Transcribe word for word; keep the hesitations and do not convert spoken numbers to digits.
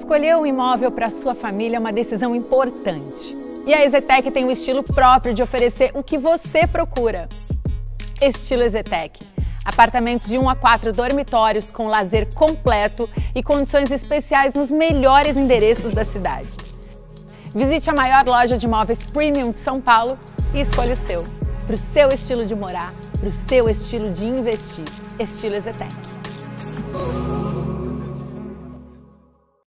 Escolher um imóvel para sua família é uma decisão importante. E a EZTEC tem um estilo próprio de oferecer o que você procura. Estilo EZTEC. Apartamentos de um a quatro dormitórios com lazer completo e condições especiais nos melhores endereços da cidade. Visite a maior loja de imóveis premium de São Paulo e escolha o seu. Para o seu estilo de morar, para o seu estilo de investir. Estilo EZTEC.